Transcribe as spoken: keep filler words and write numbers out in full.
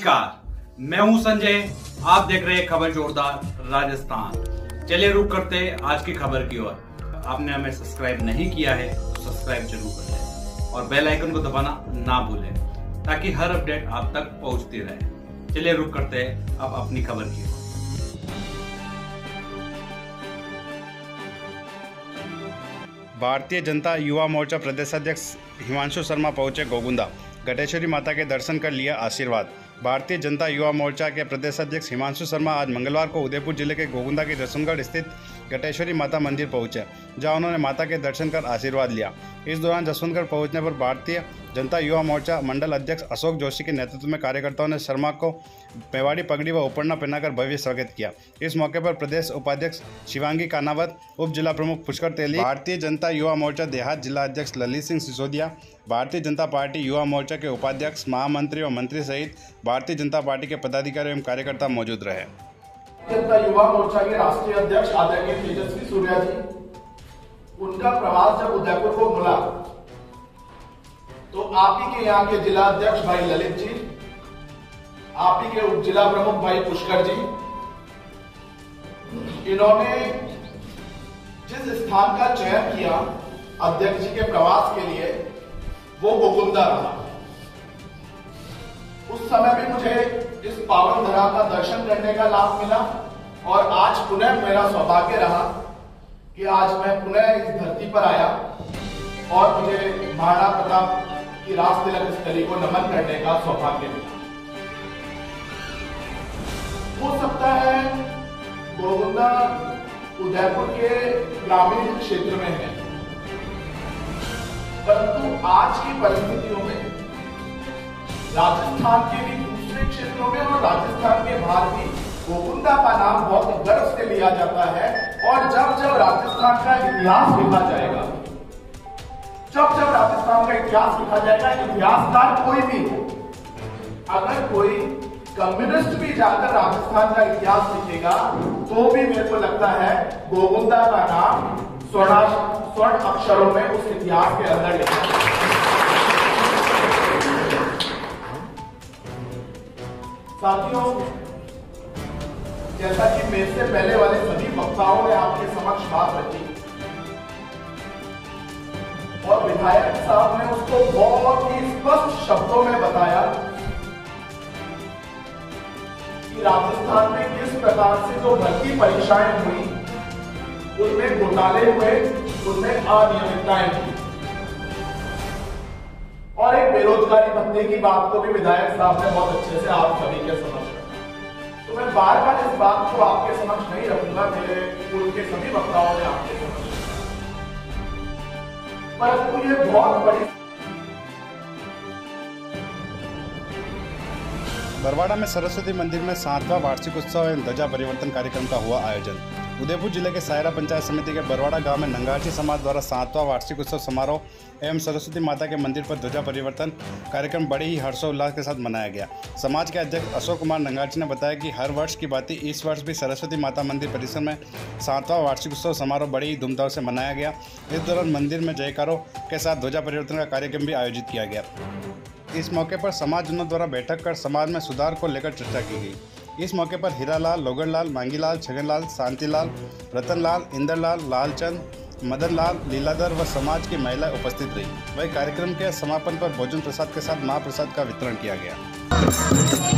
नमस्कार, मैं हूं संजय। आप देख रहे हैं खबर जोरदार राजस्थान। चलिए रुक करते हैं आज की खबर की ओर। आपने हमें सब्सक्राइब नहीं किया है तो सब्सक्राइब जरूर कर लें और बेल आइकन को दबाना ना भूलें ताकि हर अपडेट आप तक पहुंचती रहे। चलिए रुक करते हैं अब अपनी खबर की ओर। भारतीय जनता युवा मोर्चा प्रदेशाध्यक्ष हिमांशु शर्मा पहुंचे गोगुंदा। घटेश्वरी माता के दर्शन कर लिया आशीर्वाद। भारतीय जनता युवा मोर्चा के प्रदेशाध्यक्ष हिमांशु शर्मा आज मंगलवार को उदयपुर जिले के गोगुंदा के जसवंतगढ़ स्थित घटेश्वरी माता मंदिर पहुंचे, जहां उन्होंने माता के दर्शन कर आशीर्वाद लिया। इस दौरान जसवंतगढ़ पहुंचने पर भारतीय जनता युवा मोर्चा मंडल अध्यक्ष अशोक जोशी के नेतृत्व में कार्यकर्ताओं ने शर्मा को मेवाड़ी पगड़ी व उपरना पहनाकर भव्य स्वागत किया। इस मौके पर प्रदेश उपाध्यक्ष शिवांगी कानावत, उप जिला प्रमुख पुष्कर तेली, भारतीय जनता युवा मोर्चा देहात जिला अध्यक्ष ललित सिंह सिसोदिया, भारतीय जनता पार्टी युवा मोर्चा के उपाध्यक्ष, महामंत्री व मंत्री सहित भारतीय जनता पार्टी के पदाधिकारी एवं कार्यकर्ता मौजूद रहे। जनता युवा मोर्चा के राष्ट्रीय अध्यक्ष आदरणीय तेजस्वी सूर्या जी, उनका प्रवास जब उदयपुर को मिला तो आप ही के यहाँ के जिला अध्यक्ष भाई ललित जी, आप ही के उप जिला प्रमुख भाई पुष्कर जी, इन्होंने जिस स्थान का चयन किया अध्यक्ष जी के प्रवास के लिए वो गोगुंदा रहा। उस समय भी मुझे इस पावन धरा का दर्शन करने का लाभ मिला और आज पुनः मेरा सौभाग्य रहा कि आज मैं पुनः इस धरती पर आया और मुझे महाराणा प्रताप की राज तिलक स्थली को नमन करने का सौभाग्य मिला। हो सकता है गोगुंदा उदयपुर के ग्रामीण क्षेत्र में है, परंतु आज की परिस्थितियों में राजस्थान के भी दूसरे क्षेत्रों में और राजस्थान के बाहर भी गोगुंदा का नाम बहुत गर्व से लिया जाता है। और जब जब राजस्थान का इतिहास लिखा जाएगा, जब जब राजस्थान का इतिहास लिखा जाएगा, इतिहासकार कोई भी हो, अगर कोई कम्युनिस्ट भी जाकर राजस्थान का इतिहास लिखेगा तो भी मेरे को लगता है गोगुंदा का नाम स्वर्ण स्वर्ण अक्षरों में उस इतिहास के अंदर लिखा है। साथियों, जैसा कि मेरे से पहले वाले सभी वक्ताओं ने आपके समक्ष बात रखी और विधायक साहब ने उसको बहुत ही स्पष्ट शब्दों में बताया कि राजस्थान में किस प्रकार से जो भर्ती परीक्षाएं हुई उनमें घोटाले हुए, उनमें अनियमितताएं हुई और एक बेरोजगारी भत्ते की बात को भी विधायक साहब ने बहुत अच्छे से आप सभी के समक्ष रखा। तो मैं बार बार इस बात को आपके समक्ष नहीं रखूंगा, मेरे पूर्व के सभी वक्ताओं ने आपके समक्ष रखा, परंतु ये बहुत बड़ी। बरवाड़ा में सरस्वती मंदिर में सातवां वार्षिक उत्सव एवं ध्वजा परिवर्तन कार्यक्रम का हुआ आयोजन। उदयपुर जिले के सायरा पंचायत समिति के बरवाड़ा गांव में नंगाची समाज द्वारा सातवां वार्षिक उत्सव समारोह एवं सरस्वती माता के मंदिर पर ध्वजा परिवर्तन कार्यक्रम बड़े ही हर्षोल्लास के साथ मनाया गया। समाज के अध्यक्ष अशोक कुमार नंगाची ने बताया कि हर वर्ष की भांति इस वर्ष भी सरस्वती माता मंदिर परिसर में सातवां वार्षिक उत्सव समारोह बड़ी ही धूमधाम से मनाया गया। इस दौरान मंदिर में जयकारों के साथ ध्वजा परिवर्तन का कार्यक्रम भी आयोजित किया गया। इस मौके पर समाजजनों द्वारा बैठक कर समाज में सुधार को लेकर चर्चा की गई। इस मौके पर हीरालाल, लोगड़लाल, मांगीलाल, छगनलाल, शांतिलाल, रतनलाल, इंदरलाल, लालचंद, मदनलाल, लीलाधर व समाज की महिलाएं उपस्थित रही। वही कार्यक्रम के समापन पर भोजन प्रसाद के साथ महाप्रसाद का वितरण किया गया।